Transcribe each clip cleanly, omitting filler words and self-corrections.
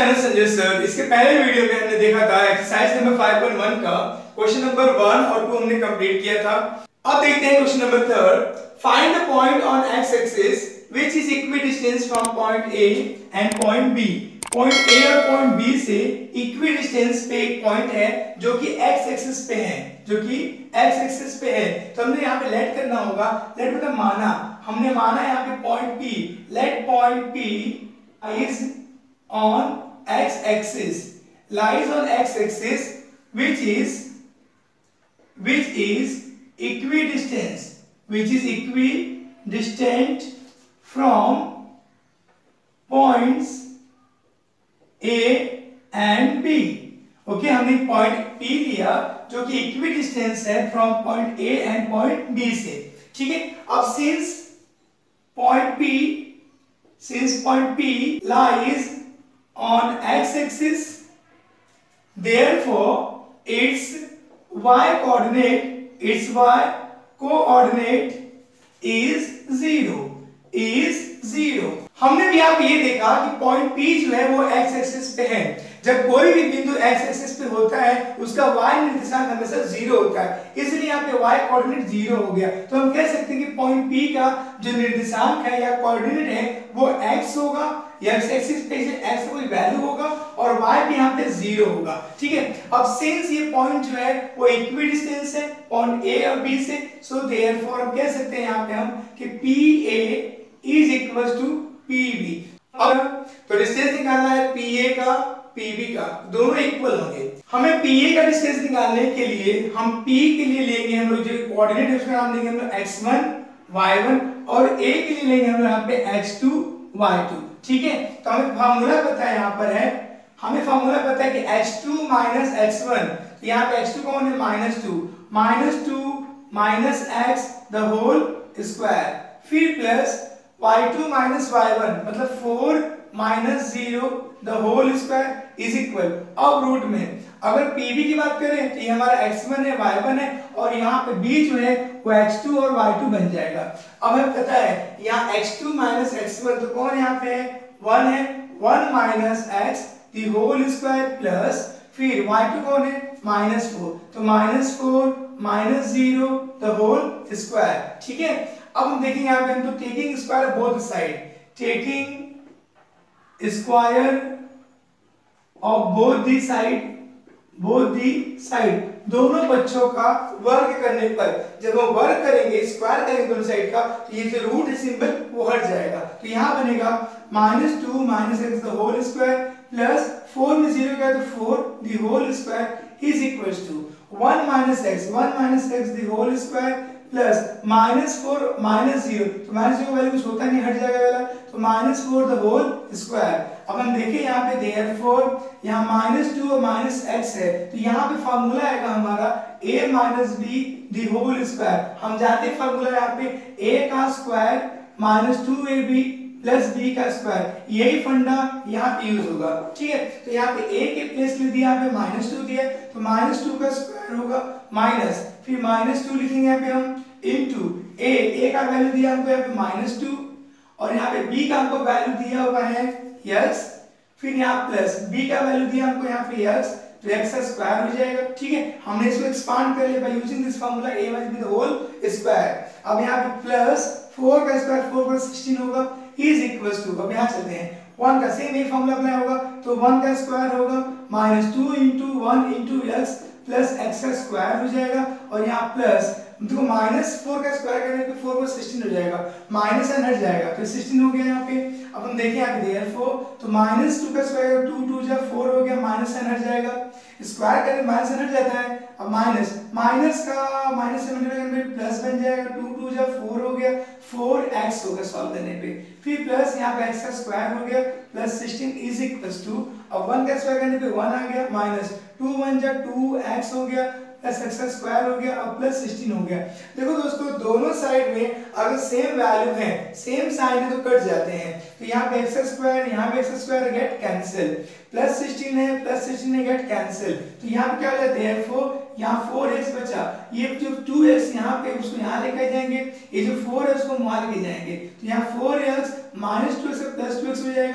Sanjay sir. इसके पहले video में हमने देखा था एक्सरसाइज नंबर 5.1 का क्वेश्चन नंबर 1 और 2 हमने कंप्लीट किया था। अब देखते हैं question number 3। Find the point on X axis which is equidistance from point A and point B. Point A और पॉइंट बी से इक्विडिस्टेंस पे एक पॉइंट है जो कि एक्स एक्सिस पे है, पे है। तो हमने यहाँ पे लेट करना होगा। लेट मतलब माना, हमने माना यहाँ पे point P. Let point P is on x-axis, lies on x-axis, which is equidistant from points A and B. Okay, हमने पॉइंट P लिया जो कि इक्विडिस्टेंस है from point A and point B से। ठीक है, अब since point P lies on x-axis, therefore its y coordinate is 0। हमने भी यहाँ पे ये देखा कि पॉइंट P जो है वो x एक्सिस पे है। जब कोई भी बिंदु x एक्सिस पे होता है उसका y निर्देशांक हमेशा 0 होता है, इसलिए यहाँ पे y कोऑर्डिनेट 0 हो गया। तो हम कह सकते हैं कि पॉइंट P का जो निर्देशांक है या कोऑर्डिनेट है वो x होगा, x एक्सिस पे x कोई वैल्यू होगा और y भी यहाँ पे 0 होगा। ठीक है, अब सिंस ये पॉइंट जो है वो इक्विडिस्टेंस है पॉइंट A और B से, सो देयरफॉर हम कह सकते हैं यहाँ पे हम कि PA is equal to PB। अब तो डिस्टेंस निकालना है PA का PB का, दोनों इक्वल होंगे। हमें PA का डिस्टेंस निकालने के लिए हम P के लिए लेंगे हम लोग जो कोऑर्डिनेट है उसका नाम देंगे हम लोग x1 y1 और A के लिए लेंगे हम लोग यहाँ पे x2 y2। ठीक है, तो हमें फार्मूला पता है, यहाँ पर है हमें फार्मूला पता है कि x2 माइनस x1, तो यहाँ पे x2 कौन है -2 minus x the whole square, फिर प्लस y2 माइनस y1 मतलब 4 minus 0 the whole square is equal. अब रूट में अगर PB की बात करें तो ये हमारा x1 है y1 है और यहाँ पे B जो है वो x2 और y2 बन जाएगा। अब हमें पता है यहाँ x2 माइनस x1 तो कौन यहाँ पे 1 है, 1 minus x the whole square plus फिर y2 कौन है -4, तो -4 माइनस 0 द होल स्क्वायर। ठीक है, अब हम देखेंगे यहाँ पे हम तो taking square both side, taking square of both the side, दोनों बच्चों का वर्ग करने पर जब हम वर्ग करेंगे स्क्वायर करेंगे दोनों साइड का तो ये जो रूट है सिंबल वो हट जाएगा। तो यहाँ बनेगा -2 minus x the whole square plus 4 में 0 क्या तो 4 the whole square is equals to 1 minus x the whole square plus -4 minus 0, तो -0 का वैल्यू कुछ होता नहीं, हट जाएगा वाला, तो -4 द होल स्क्वायर। अब हम देखें यहाँ पे देयरफॉर यहाँ -2 और -x है तो यहाँ पे फार्मूला आएगा हमारा a minus b the whole square. हम जानते हैं फार्मूला यहाँ पे a का स्क्वायर -2ab प्लस b का स्क्वायर, यही फंडा यहाँ पे यूज होगा। ठीक है, तो यहाँ पे a के प्लेस ले दिया, यहाँ पे -2 दिया तो -2 का स्क्वायर होगा माइनस फिर -2 लिखेंगे यहाँ पे हम इनटू a का वैल्यू दिया हमको यहाँ पे -2 और यहाँ पे b का हमको वैल्यू दिया हुआ है x, फिर यहाँ प्लस b का वैल्यू दिया हमको यहाँ पे x, तो x का स्क्वायर हो जाएगा। ठीक है, हमने इसको एक्सपांड कर लिया by using this formula a minus b the whole square. अब यहाँ पे प्लस 4 का स्क्वायर 4 + 16 होगा इज इक्वल्स टू, अब यहाँ चलते हैं 1 का सेम यही फार्मूला अप्लाई होगा तो 1 का स्क्वायर होगा -2 * 1 * x प्लस x का स्क्वायर हो जाएगा और यहाँ प्लस देखो -4 का स्क्वायर करने पे 4 + 16 हो जाएगा, माइनस n हट जाएगा तो 16 हो गया यहाँ पे। अब हम देखें यहाँ पे देयरफॉर तो -2 का स्क्वायर 2 2 जा 4 हो गया, माइनस n हट जाएगा, स्क्वायर करने माइनस n हट जाता है। अब माइनस का माइनस n करने पे प्लस बन जाएगा, 2 2 जा 4 हो गया, 4x होगा सॉल्व करने पे, फिर प्लस यहाँ पे x का स्क्वायर हो गया प्लस 16 इज इक्वल्स टू, अब 1 का स्क्वायर करने पे 1 आ गया माइनस 2 1 जा 2x हो गया प्लस x का स्क्वायर हो गया और प्लस 16 हो गया। देखो दोस्तों दोनों साइड में अगर सेम वैल्यू है सेम साइन है तो कट जाते हैं, तो यहाँ पे x स्क्वायर यहाँ पे x square get cancel, plus 16 है प्लस 16 है गेट कैंसिल, तो यहाँ पे क्या हो जाता है यहाँ 4x बचा, ये जो 2x यहाँ पे उसको यहाँ लेकर जाएंगे, ये जो 4 है उसको वहां लेके जाएंगे, तो यहाँ 4x -2x प्लस 2x हो जाएगा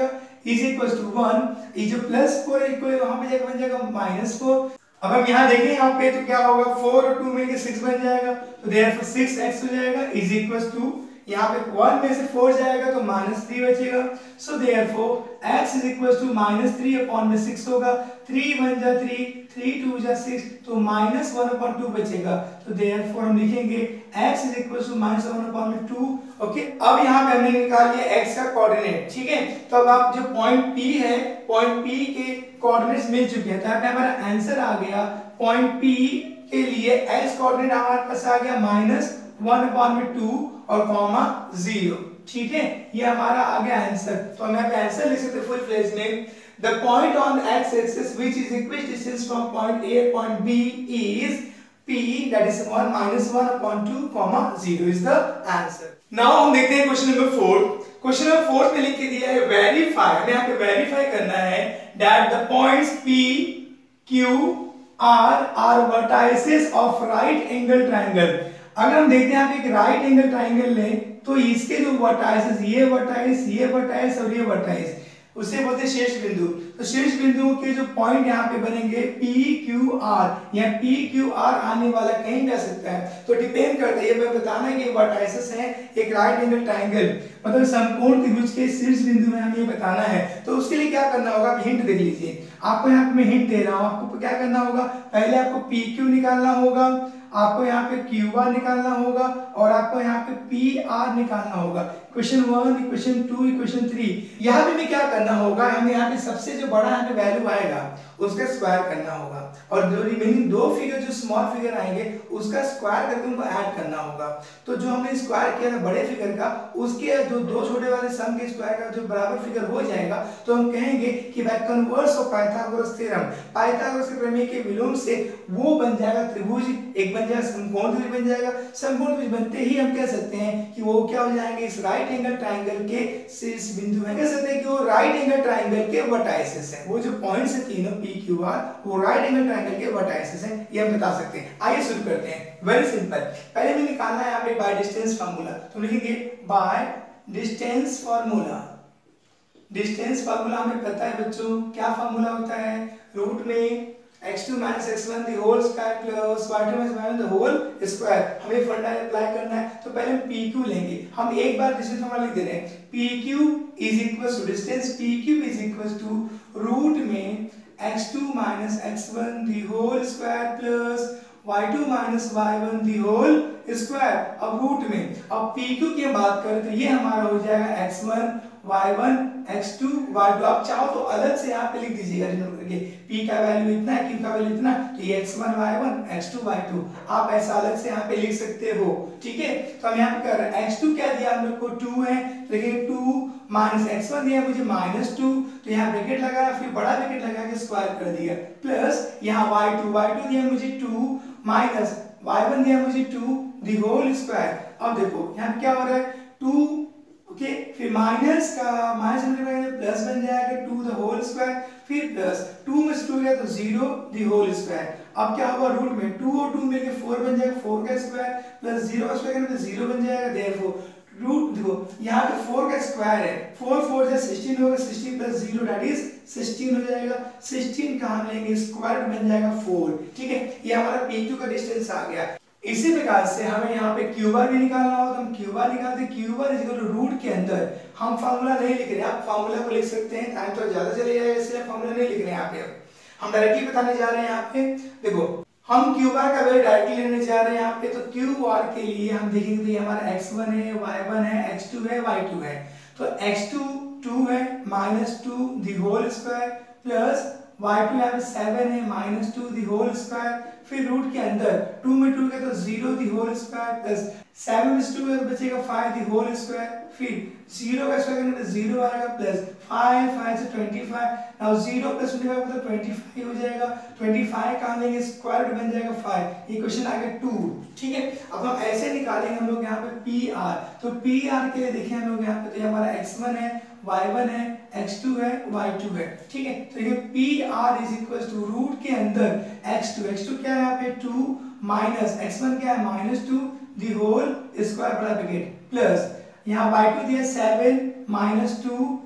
इज इक्वल टू 1, ये जो +4 है इक्वल वहां पे जाकर बन जाएगा -4। अब हम यहाँ देखें यहाँ पे तो क्या होगा, 4 और 2 में 6 बन जाएगा, तो देयरफॉर 6x हो जाएगा इज इक्वल टू, यहाँ पे 1 में से 4 जाएगा तो -3 बचेगा। So therefore x is equal to -3 upon में 6 होगा, 3 1 जा 3, 3 2 जा 6, तो -1/2 बचेगा। तो देयरफॉर हम लिखेंगे x is equal to -1/2। Okay, अब यहाँ पे हमने निकाल लिया x का कोऑर्डिनेट, ठीक है। तो अब आप जो पॉइंट P है, पॉइंट P के कोऑर्डिनेट्स मिल चुके हैं, तो यहाँ पे हमारा आंसर आ गया पॉइंट P के लिए x कोऑर्डिनेट हमारे पास आ गया -1/2 और कॉमा 0, ठीक है। ये हमारा आ गया आंसर। तो हम यहाँ पे आंसर लिख सकते हैं फुल फ्लेज में, the point on the x axis which is equidistant from point A and point B is P, that is 1/2 comma 0 is the answer. Now हम देखते हैं क्वेश्चन नंबर 4। क्वेश्चन नंबर 4 में लिख के दिया है वेरीफाई, हमें यहाँ पे वेरीफाई करना है that the points P, Q, R are vertices of right angle triangle। अगर हम देखते हैं यहाँ पे एक राइट एंगल ट्राइंगल लें तो इसके जो वर्टाइसेस, ये वर्टाइस और ये वर्टाइस, उसे बोलते हैं शीर्ष बिंदु। तो शीर्ष बिंदुओं के जो पॉइंट यहाँ पे बनेंगे P Q R, यहाँ P Q R आने वाला कहीं जा सकता है, तो डिपेंड करता है, ये मैं बताना है कि वर्टाइसेस हैं एक राइट एंगल ट्राइंगल, मतलब समकोण त्रिभुज के शीर्ष बिंदु में हमें ये बताना है। तो उसके लिए क्या करना होगा, हिंट देख लीजिए, आपको यहाँ पे मैं हिंट दे रहा हूँ, आपको क्या करना होगा, पहले आपको PQ निकालना होगा, आपको यहाँ पे QR निकालना होगा और आपको यहाँ पे PR निकालना होगा। इक्वेशन 1, इक्वेशन 2, इक्वेशन 3, यहाँ पे भी क्या करना होगा, हमें यहाँ पे सबसे जो बड़ा यहाँ पे वैल्यू आएगा उसका स्क्वायर करना होगा और जो रिमेनिंग दो फिगर जो स्मॉल फिगर आएंगे उसका स्क्वायर करके उनको ऐड करना होगा। तो जो हमने स्क्वायर किया ना बड़े फिगर का, उसके जो दो छोटे वाले सम के स्क्वायर का जो बराबर फिगर हो जाएगा तो हम कहेंगे कि by converse of Pythagoras theorem, Pythagoras के प्रमेय के विलोम से वो बन जाएगा त्रिभुज, एक बन जाएगा समकोण त्रिभुज बन जाएगा। समकोण त्रिभुज बनते ही हम कह सकते हैं कि वो क्या हो जाएंगे, इस राइट एंगल ट्राइंगल के शीर्ष बिंदु है, कह सकते हैं कि वो राइट एंगल ट्राइंगल के वर्टाइसेस हैं, वो जो पॉइंट्स है तीनों PQR वो राइट एंगल ट्राइंगल के वर्टाइसेस हैं, ये हम बता सकते हैं। आइए शुरू करते हैं, वेरी सिंपल। पहले में निकालना है यहाँ पे बाय डिस्टेंस फार्मूला, तो लिखेंगे by distance formula. Distance formula हमें पता है बच्चों, क्या फार्मूला होता है, रूट में x2 - x1 the whole square plus y2 - y1 the whole square, हमें फंडा अप्लाई करना है। तो पहले हम PQ लेंगे, हम एक बार डिस्टेंस फार्मूला लिख दे रहे हैं, PQ is equal to distance PQ is equal to root में x2 - x1 the whole square plus y2 - y1 the whole square। अब रूट में अब PQ की हम बात करें तो ये हमारा हो जाएगा x1 y1 x2 y2। आप चाहो तो अलग से यहाँ पे लिख दीजिएगा नोट करके, P का वैल्यू इतना है, Q का वैल्यू इतना, तो ये x1 y1 x2 y2 आप ऐसा अलग से यहाँ पे लिख सकते हो, ठीक है। तो हम यहाँ पे कर रहे हैं x2 क्या दिया हम लोग को 2 है, तो देखिए 2 माइनस x1 दिया मुझे -2, तो यहाँ ब्रैकेट लगाया फिर बड़ा ब्रैकेट लगा के स्क्वायर कर दिया, प्लस यहाँ y2 दिया मुझे 2 माइनस y1 दिया मुझे 2 दी होल स्क्वायर। अब देखो यहाँ क्या हो रहा है 2, ओके, फिर माइनस का माइनस प्लस बन जाएगा 2 द होल स्क्वायर, फिर प्लस 2 में से 2 गया तो 0 द होल स्क्वायर। अब क्या होगा रूट में 2 और 2 मिलके 4 बन जाएगा, 4 का स्क्वायर प्लस 0 का स्क्वायर करें तो 0 बन जाएगा। देयरफॉर रूट देखो यहाँ पे 4 का स्क्वायर है, 4 4 से 16 होगा, 16 प्लस 0 दैट इज 16 हो जाएगा। 16 का हम लेंगे स्क्वायर बन जाएगा 4, ठीक है। ये हमारा PQ का डिस्टेंस आ गया। इसी प्रकार से हमें यहाँ पे QR भी निकालना हो तो हम QR निकालते, QR is equal to root के अंदर हम फार्मूला नहीं लिख रहे, आप फार्मूला को लिख सकते हैं, टाइम तो ज्यादा चले जाएगा इसलिए फार्मूला नहीं लिख रहे हैं यहाँ पे, हम डायरेक्टली बताने जा रहे हैं। यहाँ पे देखो हम QR का वैल्यू डायरेक्टली लेने जा रहे हैं यहाँ पे, तो QR के लिए हम देखेंगे तो हमारा x1 है, y1 है, x2 है, y2 है। तो x2 2 है -2 the whole square plus y2 यहाँ पे 7 है -2 दी होल स्क्वायर, फिर रूट के अंदर 2 में 2 का तो 0 दी होल स्क्वायर प्लस 7 में 2 का तो बचेगा 5 दी होल स्क्वायर, फिर 0 का स्क्वायर करने पे 0 आएगा प्लस 5 से 25, नाउ 0 प्लस 25 मतलब 25 हो जाएगा। 25 का लेंगे स्क्वायर रूट बन जाएगा 5, ये क्वेश्चन आ गया 2, ठीक है। अब हम ऐसे निकालेंगे हम लोग यहाँ पे PR, तो PR के लिए देखिए हम लोग यहाँ पे तो हमारा x1 है, y1 है, x2 है, y2 है, ठीक है। तो ये PR is equal to root के अंदर x2 क्या है यहाँ पे 2 माइनस x1 क्या है -2 दी होल स्क्वायर बड़ा ब्रैकेट प्लस यहाँ y2 दिया 7 -2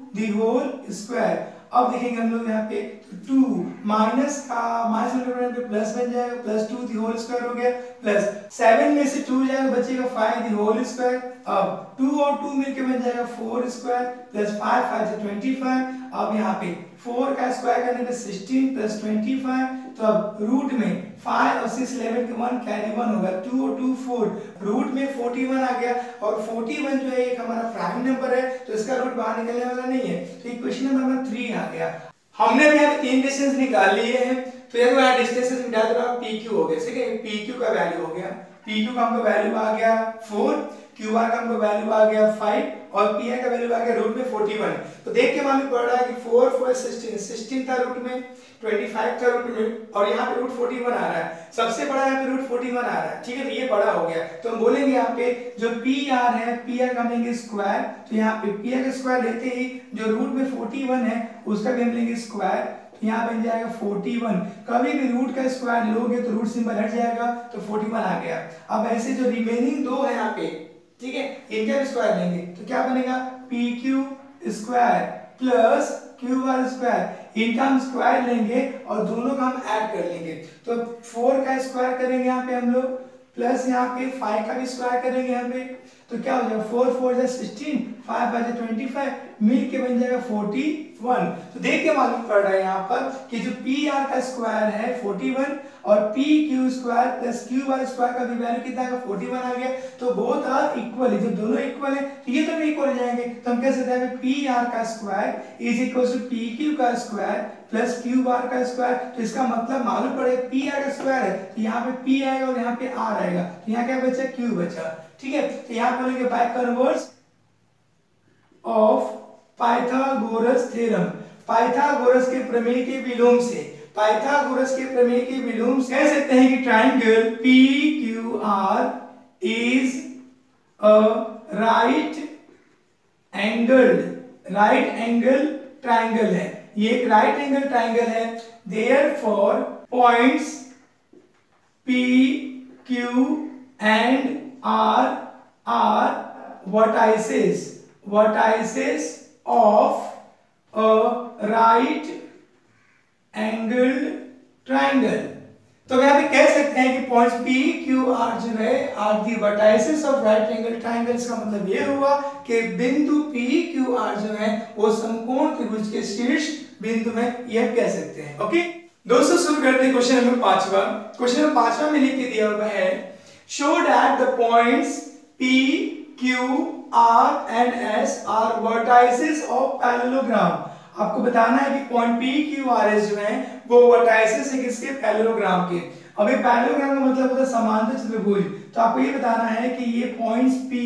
द होल स्क्वायर। अब देखेंगे हम लोग यहाँ पे 2 माइनस का माइनस पे प्लस बन जाएगा, प्लस 2 द होल स्क्वायर हो गया, प्लस 7 में से 2 जाएगा बचेगा 5 द होल स्क्वायर। अब 2 और 2 मिलके बन जाएगा 4 स्क्वायर प्लस 5 5 से 25। अब यहाँ पे 4 का स्क्वायर करने पे 16 प्लस 25। तो अब रूट में 5 और 6 11 के 1 कैरी 1 होगा, 2 और 2 4, रूट में 41 आ गया। और 41 जो है एक हमारा प्राइम नंबर है तो इसका रूट बाहर निकलने वाला नहीं है, तो इक्वेशन नंबर 3 आ गया। हमने भी यहाँ पे 3 डिस्टेंस निकाल लिए हैं, तो ये यहाँ डिस्टेंसेस निकाल दो, PQ हो गया, ठीक है। PQ का वैल्यू हो गया, PQ का हमको वैल्यू आ गया 4, QR का हमको वैल्यू आ गया 5 और PI का वैल्यू आ गया रूट में 41। तो देख के मालूम पड़ रहा है कि 4 4 16 था रूट में, 25 था रूट में, और यहाँ पे रूट 41 आ रहा है। सबसे बड़ा यहाँ पे रूट 41 आ रहा है, ठीक है। तो ये बड़ा हो गया, तो हम बोलेंगे यहाँ पे जो PR है, PR का हम लेंगे स्क्वायर। तो यहाँ पे PR का स्क्वायर लेते ही जो रूट में 41 है उसका भी हम लेंगे स्क्वायर, तो यहाँ बन जाएगा 41। कभी भी रूट का स्क्वायर लोगे तो रूट सिंबल हट जाएगा, तो 41 आ गया। अब ऐसे जो रिमेनिंग दो है यहाँ पे, ठीक है, इनका भी स्क्वायर लेंगे तो क्या बनेगा, PQ square plus QR square. इनका हम स्क्वायर लेंगे और दोनों का हम ऐड कर लेंगे। तो 4 का स्क्वायर करेंगे यहाँ पे हम लोग, प्लस यहाँ पे 5 का भी स्क्वायर करेंगे यहाँ पे, तो क्या हो जाएगा 4 4 जा 16, 5 5 जा 25, मिल के बन जाएगा 41। तो देख के मालूम पड़ रहा है यहाँ पर कि जो PR का स्क्वायर है 41 और PQ square plus QR square का भी वैल्यू कितना है, 41 आ गया। तो बोथ आर इक्वल है, जब दोनों इक्वल है तो ये दोनों इक्वल हो जाएंगे। तो हम कह सकते हैं PR का square is equal to PQ का स्क्वायर प्लस QR का स्क्वायर। तो इसका मतलब मालूम पड़े PR का स्क्वायर है तो यहाँ पे P आएगा और यहाँ पे R आएगा, तो यहाँ क्या बचा, Q बचा, ठीक है। तो यहाँ पे बोलेंगे by converse of Pythagoras theorem, Pythagoras के प्रमेय के विलोम से, पाइथागोरस के प्रमेय के विलोम से कह सकते हैं कि triangle PQR is a right angle triangle है। ये एक राइट एंगल ट्रायंगल है। Therefore points P, Q and R are vertices of a right angled triangle। तो यहाँ पे कह सकते हैं कि पॉइंट्स P, Q, R जो है are the vertices of right angle triangles. का मतलब ये हुआ कि बिंदु P, Q, R जो है वो समकोण त्रिभुज के शीर्ष बिंदु में, ये कह सकते हैं। ओके दोस्तों, शुरू करते हैं क्वेश्चन नंबर 5वां। क्वेश्चन नंबर 5वां में लिख के दिया हुआ है, show that the points P, Q, R and S are vertices of parallelogram। आपको बताना है कि point P, Q, R, S जो है वो वर्टाइसेस है किसके, पैरेललोग्राम के। अब ये पैरेललोग्राम का मतलब होता है समांतर चतुर्भुज। तो आपको ये बताना है कि ये points P,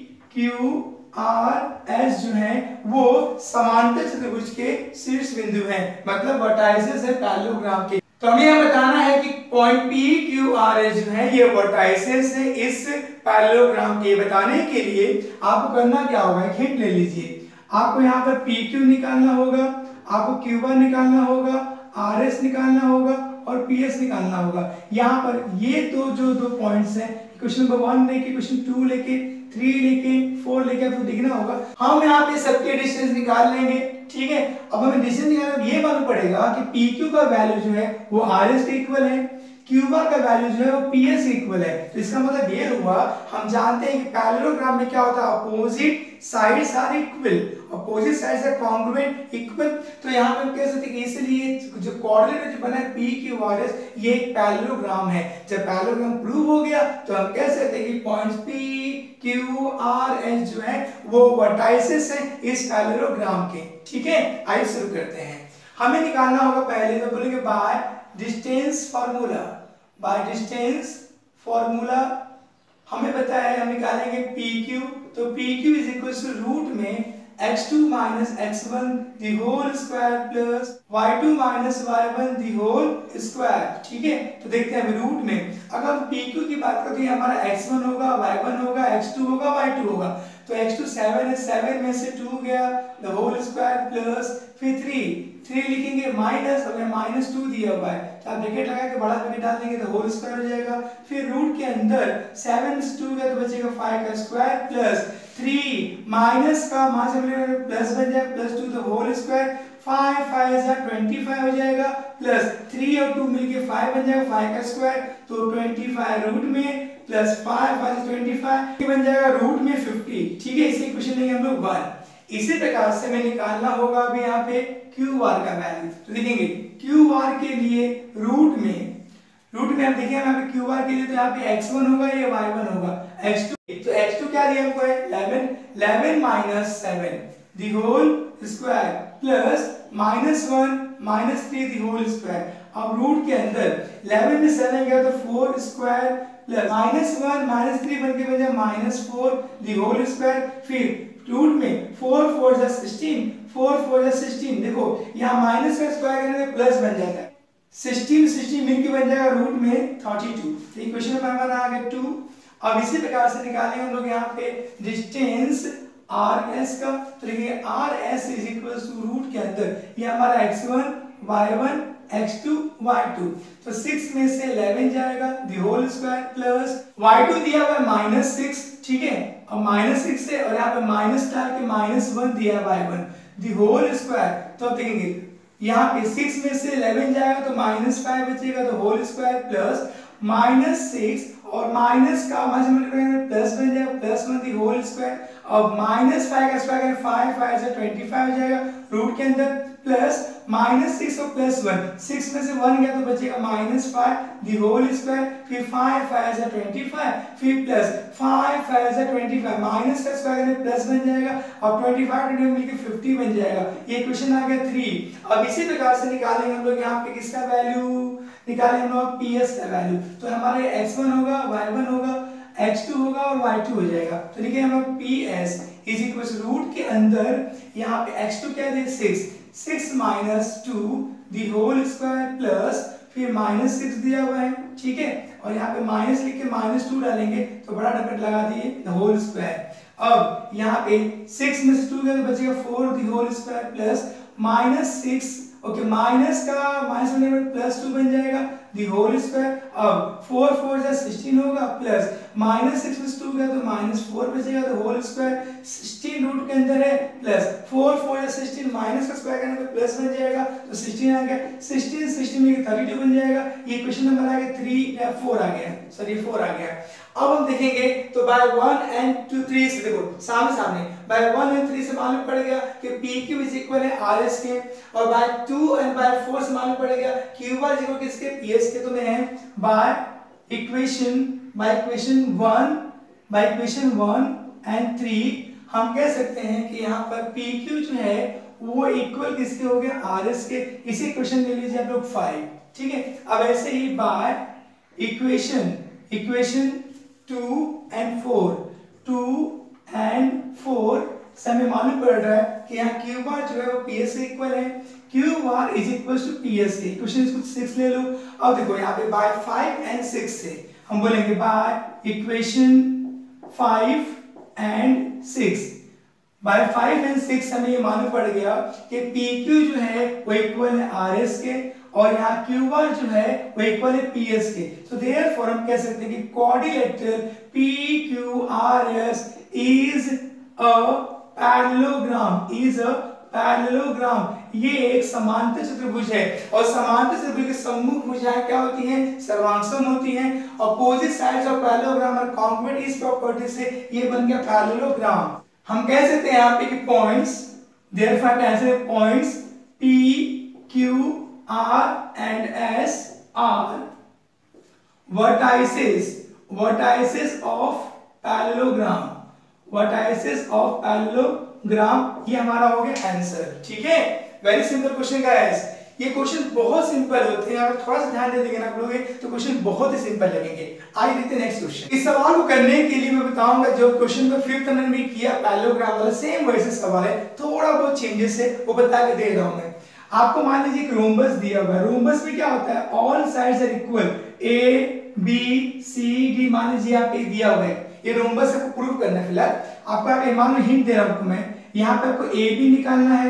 Q, R, S जो है वो समांतर चतुर्भुज के शीर्ष बिंदु हैं, मतलब वर्टाइसेस है पैरेललोग्राम के। तो हमें यह बताना है कि point P, Q, R, S जो है ये वर्टाइसेस है इस पैरेललोग्राम के। बताने के लिए आपको करना क्या होगा, एक हिंट ले लीजिए। आपको यहाँ पर PQ निकालना होगा, आपको Q1 निकालना होगा, RS निकालना होगा और PS निकालना होगा। यहाँ पर ये दो पॉइंट्स हैं, क्वेश्चन नंबर 1 लेके क्वेश्चन 2 लेके 3 लेके 4 लेके आपको देखना होगा। हम यहाँ पे सबके डिस्टेंस निकाल लेंगे, ठीक है। अब हमें डिस्टेंस निकालना, ये मालूम पड़ेगा कि PQ का वैल्यू जो है वो RS के इक्वल है, Q1 का वैल्यू जो है वो PS के इक्वल है। तो इसका मतलब ये हुआ, हम जानते हैं कि पैरेललोग्राम में क्या होता है, opposite sides are equal, opposite sides are congruent equal. तो यहाँ पे हम कह सकते हैं कि इसलिए जो कोऑर्डिनेट जो बना है P, Q, R, S ये एक पैरेललोग्राम है। जब पैरेललोग्राम प्रूव हो गया तो हम कह सकते हैं कि points P, Q, R, S जो है वो वर्टाइसेस हैं इस पैरेललोग्राम के, ठीक है। आइए शुरू करते हैं। हमें निकालना होगा पहले, तो बोलेंगे by distance formula, by distance formula हमें पता है, हम निकालेंगे PQ। तो PQ is equal to root में x2 minus x1 the whole square plus y2 minus y1 the whole square, ठीक है। तो देखते हैं रूट में अगर हम PQ की बात करते हैं, हमारा x1 होगा, y1 होगा, x2 होगा, y2 होगा। तो x2 7 है, 7 में से 2 गया, द होल स्क्वायर प्लस फिर 3 लिखेंगे माइनस, और -2 दिया हुआ है तो आप ब्रैकेट लगा के बड़ा ब्रैकेट डाल देंगे तो होल स्क्वायर हो जाएगा। फिर रूट के अंदर 7 से 2 गया तो बचेगा 5 का स्क्वायर प्लस 3 माइनस का प्लस बन जाएगा प्लस 2 तो होल स्क्वायर 5 5 जा 25 हो जाएगा प्लस 3 और 2 मिलके 5 बन जाएगा 5 का स्क्वायर तो 25 रूट में प्लस 5 5 25 बन जाएगा रूट में 50। ठीक है, इसे क्वेश्चन लेंगे हम लोग 1। इसी प्रकार से हमें निकालना होगा अभी यहाँ पे क्यू आर का वैल्यू। तो देखेंगे क्यू आर के लिए रूट में हम देखेंगे यहाँ पे क्यू आर के लिए तो यहाँ पे x1 होगा या y1 होगा x2। तो x2 क्या दिया हमको है 11 minus 7 the whole square plus -1 -3 the whole square. अब रूट के अंदर 11 में 7 गया तो 4 स्क्वायर प्लस -1 -3 बन के बन जाए -4 दी होल स्क्वायर। फिर रूट में 4 4 जा 16 4 4 जा 16 देखो यहाँ माइनस का स्क्वायर करने में प्लस बन जाता है 16 मिलके बन जाएगा रूट में 32। तो इक्वेशन में हमारा आ गया 2। अब इसी प्रकार से निकालेंगे हम लोग यहाँ पे डिस्टेंस RS का। तो लिखिए RS is equal to root के अंदर ये हमारा x1 y1 x2 y2 तो 6 में से 11 जाएगा दी होल स्क्वायर प्लस y2 दिया हुआ है -6। ठीक है, अब -6 से और यहाँ पे माइनस डाल के -1 दिया y1 दी होल स्क्वायर। तो अब देखेंगे यहाँ पे 6 में से 11 जाएगा तो -5 बचेगा तो होल स्क्वायर प्लस -6 और माइनस का प्लस बन जाएगा +1 दी होल स्क्वायर। अब -5 का स्क्वायर करें 5 5 से 25 हो जाएगा रूट के अंदर प्लस -6 और +1 6 में से 1 गया तो बचेगा -5 दी होल स्क्वायर। फिर 5 5 से 25 फिर प्लस 5 5 से 25 माइनस का स्क्वायर करें प्लस बन जाएगा और 25 मिलकर 50 बन जाएगा। ये क्वेश्चन आ गया 3। अब इसी प्रकार से निकालेंगे हम लोग यहाँ पे किसका वैल्यू निकालेंगे हम लोग PS का वैल्यू। तो हमारे x1 होगा y1 होगा x2 होगा और y2 हो जाएगा। तो लिखिए हम लोग PS is equal to root के अंदर यहाँ पे x2 क्या दे 6 minus 2 the whole square plus फिर -6 दिया हुआ है। ठीक है, और यहाँ पे माइनस लिख के -2 डालेंगे तो बड़ा ब्रैकेट लगा दिए द होल स्क्वायर। अब यहाँ पे 6 में से 2 गया तो बचेगा 4 the whole square plus -6 okay minus का माइनस होने में +2 बन जाएगा दी होल स्क्वायर। अब 4 4 जा 16 होगा प्लस -6 में 2 गया तो -4 बचेगा तो होल स्क्वायर 16 रूट के अंदर है प्लस 4 4 जा 16 माइनस का स्क्वायर करने पे प्लस बन जाएगा तो 16 आ गया 16 में 32 बन जाएगा। ये क्वेश्चन नंबर आ गया 3 या 4 आ गया सॉरी 4 आ गया। अब हम देखेंगे तो बाय 1 एंड 2 3 से देखो सामने बाय 1 एंड 3 से मालूम पड़ गया कि PQ इज इक्वल है RS के और बाय 2 एंड बाय 4 से मालूम पड़ गया QR इज इक्वल किसके PS के। तो मैं है बाय इक्वेशन 1 एंड 3 हम कह सकते हैं कि यहाँ पर PQ जो है वो इक्वल किसके हो गया RS के। इसी क्वेश्चन ले लीजिए आप लोग 5। ठीक है, अब ऐसे ही बाय इक्वेशन 2 एंड 4 से हमें मालूम पड़ रहा है कि यहाँ क्यू बार जो है वो PS से इक्वल है। Q bar is equal to PS के। क्वेश्चन इसको 6 ले लो। अब देखो यहाँ पे बाय 5 एंड 6 से हम बोलेंगे by equation 5 and 6 by 5 and 6 हमें ये मालूम पड़ गया कि PQ जो है वो इक्वल है RS के और यहाँ क्यू बार जो है वो इक्वल है PS के। तो देयरफॉर हम कह सकते हैं कि quadrilateral PQRS is a parallelogram. ये एक समांतर चतुर्भुज है और समांतर चतुर्भुज के सम्मुख भुजाएं क्या होती हैं सर्वांगसम होती हैं। Opposite sides of parallelogram are congruent इस प्रॉपर्टी से ये बन गया पैरेललोग्राम। हम कह सकते हैं यहाँ पे कि points therefore answer points P Q R and S are vertices of parallelogram ये हमारा हो गया आंसर। ठीक है, वेरी सिंपल क्वेश्चन गाइस। ये क्वेश्चन बहुत सिंपल होते हैं, अगर थोड़ा सा ध्यान दे देंगे ना आप लोग तो क्वेश्चन बहुत ही सिंपल लगेंगे। आइए देखते हैं नेक्स्ट क्वेश्चन। इस सवाल को करने के लिए मैं बताऊंगा जो क्वेश्चन को 5th नंबर में किया पैरेललोग्राम वाला सेम वैसे सवाल है, थोड़ा बहुत चेंजेस है वो बता के दे रहा हूं मैं आपको। मान लीजिए एक रोम्बस दिया हुआ है। रोम्बस में क्या होता है all sides are equal A B C D मान लीजिए यहाँ पे दिया हुआ है। ये रोम्बस आपको प्रूव करना है। फिलहाल आपको मान लो हिंट दे रहा हूं मैं यहाँ पे आपको AB निकालना है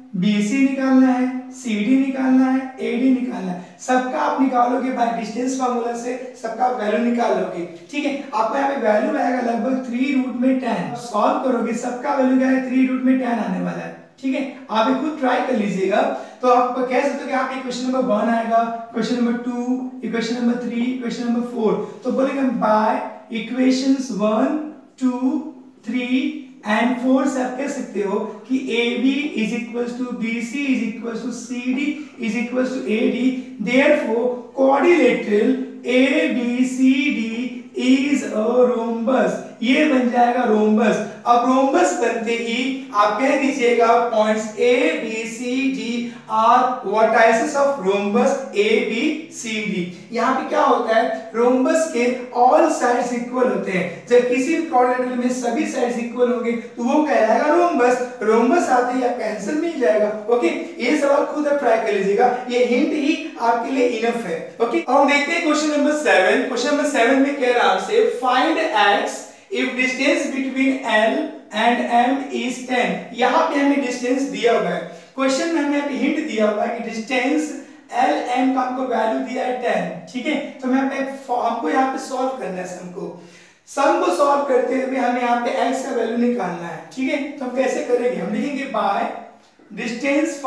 BC निकालना है, CD निकालना है, AD निकालना है। सबका आप निकालोगे बाय डिस्टेंस फार्मूला से, सबका वैल्यू निकाल लोगे। ठीक है, आपको यहाँ पे वैल्यू आएगा लगभग 3√10। सॉल्व करोगे सबका वैल्यू क्या है, 3√10 आने वाला है। ठीक है, आप एक खुद ट्राई कर लीजिएगा। तो आप कह सकते हो कि आप क्वेश्चन नंबर 1 आएगा, question number 2, equation number 3, question number 4। तो बोलेंगे हम बाय इक्वेशंस 1, 2, 3 एंड 4 से आप कह सकते हो कि AB is equals to BC is equals to CD is equals to AD, therefore quadrilateral ABCD is a rhombus। ये बन जाएगा रोम्बस। अब रोम्बस बनते ही आप कह दीजिएगा points A B C D are vertices of rhombus A B C D। यहाँ पे क्या होता है, रोम्बस के ऑल साइड्स इक्वल होते हैं। जब किसी भी क्वाड्रिलेटरल में सभी साइड्स इक्वल होंगे तो वो कहलाएगा रोम्बस। रोम्बस आते ही आपका आंसर मिल जाएगा। ओके, ये सवाल खुद आप ट्राई कर लीजिएगा, ये हिंट ही आपके लिए इनफ है। ओके, अब हम देखते हैं क्वेश्चन नंबर 7। क्वेश्चन नंबर 7 में कह रहा आपसे find x if distance between L and M is 10। यहाँ पे हमें डिस्टेंस दिया हुआ है, क्वेश्चन में हमें हिंट दिया हुआ है कि डिस्टेंस L M का हमको वैल्यू दिया है 10। ठीक है, तो हमको यहाँ पे सॉल्व करना है सम को सॉल्व करते हुए हमें यहाँ पे x का वैल्यू निकालना है। ठीक है, तो हम कैसे करेंगे, हम लिखेंगे बाय डिस्टेंस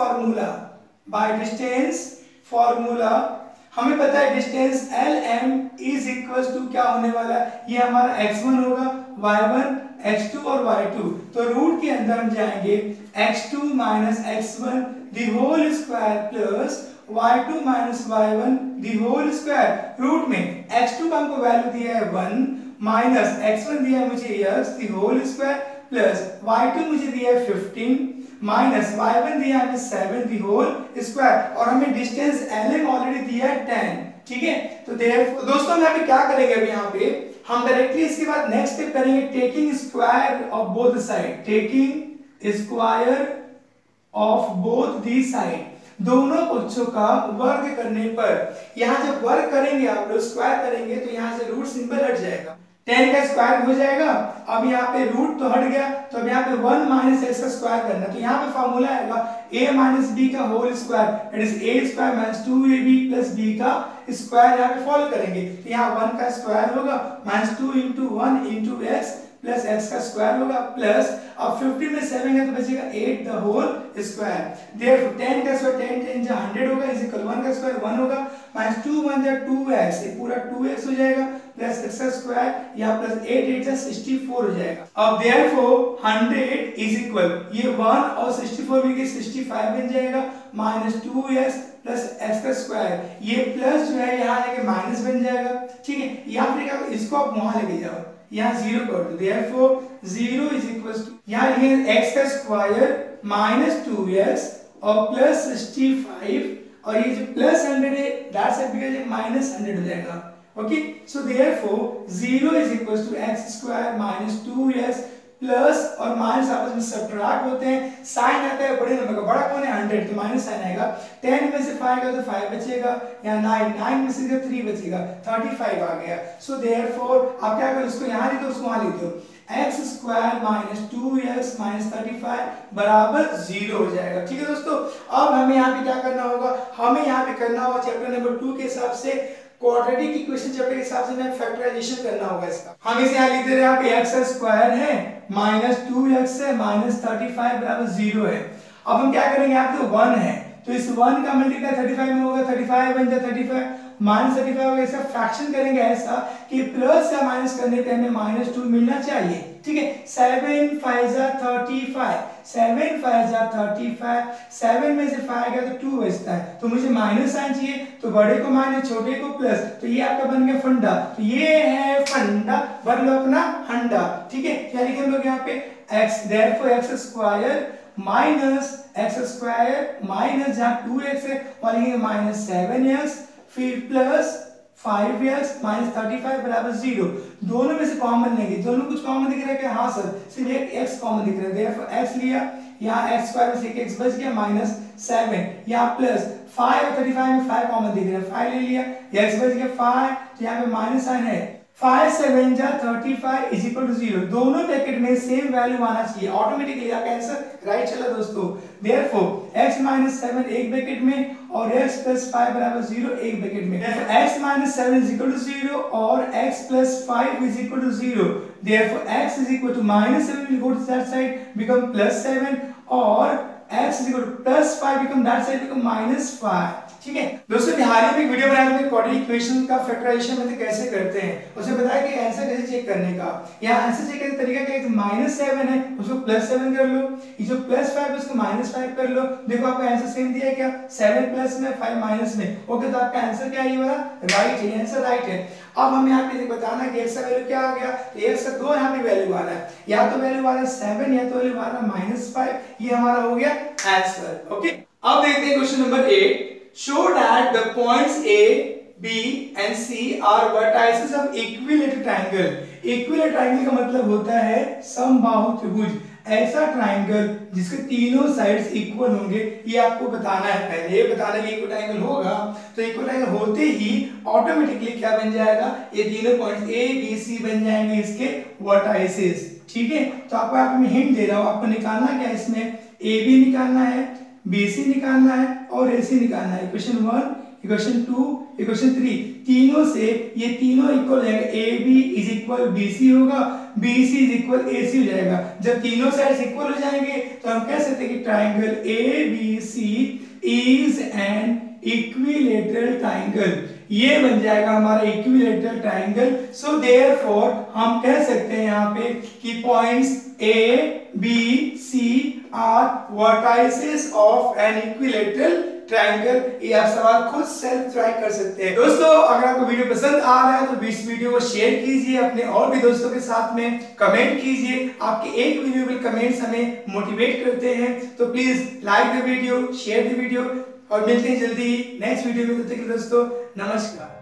फार्मूला। हमें पता है distance LM is equal to क्या होने वाला है, ये हमारा x1 होगा, y1, x2 और y2। तो रूट के अंदर हम जाएंगे x2 minus x1 the whole square plus y2 minus y1 the whole square. Root में x2 का हमको वैल्यू दिया है 1 माइनस x1 दिया है मुझे x the whole square plus y2 मुझे दिया है 15 माइनस y1 दिया है 7 दी होल स्क्वायर, और हमें डिस्टेंस LM ऑलरेडी दिया है 10। ठीक है, तो दोस्तों हम यहाँ पे क्या करेंगे, अभी यहाँ पे हम डायरेक्टली इसके बाद नेक्स्ट स्टेप करेंगे taking square of both side. Taking square of both the side, दोनों पक्षों का वर्ग करने पर, यहाँ जब वर्ग करेंगे आप लोग स्क्वायर करेंगे तो यहाँ से रूट सिंबल हट जाएगा, 10 का स्क्वायर हो जाएगा। अब यहाँ पे रूट तो हट गया, तो अब यहाँ पे 1 माइनस x का स्क्वायर करना है। तो यहाँ पे फॉर्मूला आएगा a माइनस b का whole square, that is a square minus 2ab plus b का स्क्वायर यहाँ पे फॉलो करेंगे। तो यहाँ 1 का स्क्वायर होगा minus 2 into 1 into x plus x का स्क्वायर होगा प्लस, अब 50 में 7 है तो बचेगा 8 द होल स्क्वायर। देयरफॉर 10 का स्क्वायर 10 10 जा 100 होगा, इज इक्वल 1 का स्क्वायर 1 होगा माइनस 2 1 जा 2x, ये पूरा 2x हो जाएगा प्लस x का स्क्वायर यहाँ प्लस 8 8 जा 64 हो जाएगा। अब देयरफॉर 100 इज इक्वल ये 1 और 64 मिलके 65 बन जाएगा माइनस 2x प्लस x का स्क्वायर, ये प्लस जो है यहाँ आके माइनस बन जाएगा। ठीक है, यहाँ फिर इसको आप वहां लेके जाओ, यहाँ 0 कर दो, देयरफॉर 0 इज इक्वल टू यहाँ लिखेंगे x का स्क्वायर माइनस 2x और प्लस 65, और ये जो प्लस 100 है दैट साइड बिकम माइनस 100 हो जाएगा। Okay, so therefore 0 is equal to x square minus 2x plus और माइनस आपस में सबट्रैक्ट होते हैं, साइन आता है बड़े नंबर का, बड़ा कौन है 100, तो माइनस साइन आएगा। 10 में से 5 का तो 5 बचेगा, यहाँ 9 में से 3 बचेगा, 35 आ गया। सो देयरफॉर आप क्या करो, इसको यहाँ लिख दो उसको वहाँ लिख दो, x square minus 2x minus 35 बराबर 0 हो जाएगा। ठीक है दोस्तों, अब हमें यहाँ पे क्या करना होगा, हमें यहाँ पे करना होगा चैप्टर नंबर 2 के हिसाब से क्वाड्रेटिक इक्वेशन चैप्टर के हिसाब से हमें फैक्टराइजेशन करना होगा इसका। हम इसे यहाँ लिख दे रहे हैं, यहाँ पे x स्क्वायर है माइनस 2x है माइनस 35 बराबर 0 है। अब हम क्या करेंगे, यहाँ पे 1 है तो इस 1 का मल्टीप्लाई 35 में होगा, 35 बन जाए 35 माइनस 35 होगा। इसका फ्रैक्शन करेंगे ऐसा कि प्लस या माइनस करने पे हमें माइनस 2 मिलना चाहिए। ठीक है, 7 5 जा 35, 7 5 जा 35, 7 में से 5 गया तो 2 बचता है, तो मुझे माइनस साइन चाहिए, तो बड़े को माइनस छोटे को प्लस, तो ये आपका बन गया फंडा, तो ये है फंडा, भर लो अपना हंडा। ठीक है, क्या लिखे हम लोग यहाँ पे x, therefore x square minus x square minus जहाँ 2x है वहाँ लिखेंगे माइनस 7x फिर प्लस 5x माइनस 35 बराबर 0। दोनों में से कॉमन लेंगे, दोनों कुछ कॉमन दिख रहा है क्या, हाँ सर सिर्फ एक x कॉमन दिख रहा है, देयरफॉर x लिया, यहाँ x स्क्वायर में से एक x बच गया माइनस 7, यहाँ प्लस 5 और 35 में 5 कॉमन दिख रहा है, 5 ले लिया, x बच गया 5, तो यहाँ पे माइनस साइन है, 5 7 जा 35 इज इक्वल टू 0। दोनों ब्रैकेट में सेम वैल्यू आना चाहिए, ऑटोमेटिकली आपका आंसर राइट चला दोस्तों। देयरफॉर x - 7 एक ब्रैकेट में और x + 5 = 0 एक ब्रैकेट में। Therefore x - 7 is equal to 0 और x + 5 is equal to 0। Therefore x is equal to -7 will go to that side become +7 और x is equal to +5 become that side become -5। ठीक है दोस्तों, हाल ही में एक वीडियो बनाया था क्वाड्रेटिक इक्वेशन का फैक्टराइजेशन में कैसे करते हैं, उसमें बताया कि आंसर कैसे चेक करने का। यहाँ आंसर चेक करने का तरीका क्या है, -7 है उसको +7 कर लो, ये जो +5 है उसको -5 कर लो। देखो आपका आंसर सेम दिया है क्या, 7 प्लस में 5 माइनस में। ओके, तो आपका आंसर क्या है, ये वाला राइट है, आंसर राइट है। अब हम यहाँ पे बताना कि x का वैल्यू क्या आ गया, तो x का 2 यहाँ पे वैल्यू आ रहा है, या तो वैल्यू आ रहा है 7 या तो वैल्यू आ रहा है -5। ये हमारा हो गया आंसर। ओके, अब देखते हैं question number 8। Show that the points A, B and C are vertices of equilateral triangle। Equilateral triangle का मतलब होता है समबाहु त्रिभुज, ऐसा ट्रायंगल जिसके तीनों साइड्स इक्वल होंगे, ये आपको बताना है। पहले ये बताना है कि इक्वल ट्रायंगल होगा, तो इक्वल ट्रायंगल होते ही ऑटोमेटिकली क्या बन जाएगा, ये तीनों पॉइंट्स A B C बन जाएंगे इसके वर्टाइसेस। ठीक है, तो आपको यहाँ पे मैं हिंट दे रहा हूँ, आपको निकालना क्या है, इसमें AB निकालना है, BC निकालना है और AC निकालना है। इक्वेशन 1, इक्वेशन 2, इक्वेशन 3, तीनों से ये तीनों इक्वल हो जाएगा। AB इज इक्वल BC होगा, BC इज इक्वल AC हो जाएगा। जब तीनों साइड्स इक्वल हो जाएंगे तो हम कह सकते हैं कि triangle ABC is an equilateral triangle. ये बन जाएगा हमारा इक्विलेटरल ट्रायंगल। सो देयरफॉर हम कह सकते हैं यहाँ पे कि points A, B, C are vertices of an equilateral triangle. ये आप सवाल खुद सेल्फ ट्राई कर सकते हैं। दोस्तों, अगर आपको वीडियो पसंद आ रहा है तो इस वीडियो को शेयर कीजिए अपने और भी दोस्तों के साथ में, कमेंट कीजिए। आपके एक वीडियो कमेंट्स हमें मोटिवेट करते हैं, तो please like the video, share the video और मिलते हैं जल्दी नेक्स्ट वीडियो में। तब तक के लिए दोस्तों नमस्कार।